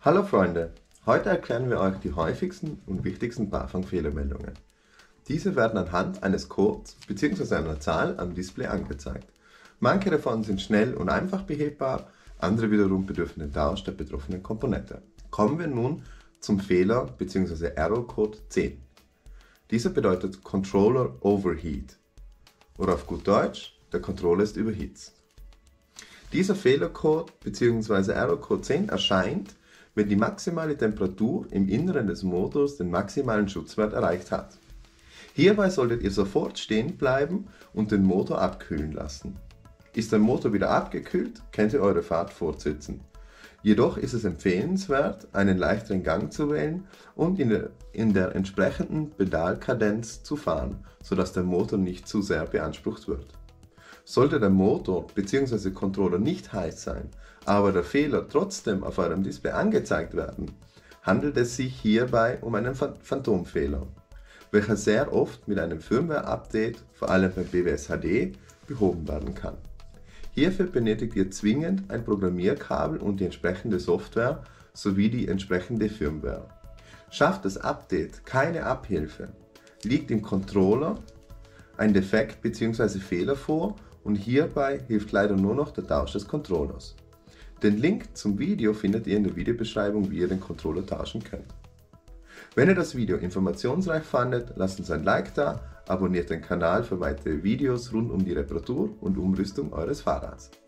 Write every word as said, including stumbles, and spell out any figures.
Hallo Freunde, heute erklären wir euch die häufigsten und wichtigsten BAFANG-Fehlermeldungen. Diese werden anhand eines Codes bzw. einer Zahl am Display angezeigt. Manche davon sind schnell und einfach behebbar, andere wiederum bedürfen den Tausch der betroffenen Komponente. Kommen wir nun zum Fehler bzw. Error-Code zehn. Dieser bedeutet Controller Overheat oder auf gut Deutsch, der Controller ist überhitzt. Dieser Fehlercode bzw. Error-Code zehn erscheint, wenn die maximale Temperatur im Inneren des Motors den maximalen Schutzwert erreicht hat. Hierbei solltet ihr sofort stehen bleiben und den Motor abkühlen lassen. Ist der Motor wieder abgekühlt, könnt ihr eure Fahrt fortsetzen. Jedoch ist es empfehlenswert, einen leichteren Gang zu wählen und in der, in der entsprechenden Pedalkadenz zu fahren, sodass der Motor nicht zu sehr beansprucht wird. Sollte der Motor bzw. Controller nicht heiß sein, aber der Fehler trotzdem auf eurem Display angezeigt werden, handelt es sich hierbei um einen Phantomfehler, welcher sehr oft mit einem Firmware-Update, vor allem beim B W S H D, behoben werden kann. Hierfür benötigt ihr zwingend ein Programmierkabel und die entsprechende Software sowie die entsprechende Firmware. Schafft das Update keine Abhilfe, liegt im Controller ein Defekt bzw. Fehler vor und hierbei hilft leider nur noch der Tausch des Controllers. Den Link zum Video findet ihr in der Videobeschreibung, wie ihr den Controller tauschen könnt. Wenn ihr das Video informationsreich fandet, lasst uns ein Like da, abonniert den Kanal für weitere Videos rund um die Reparatur und Umrüstung eures Fahrrads.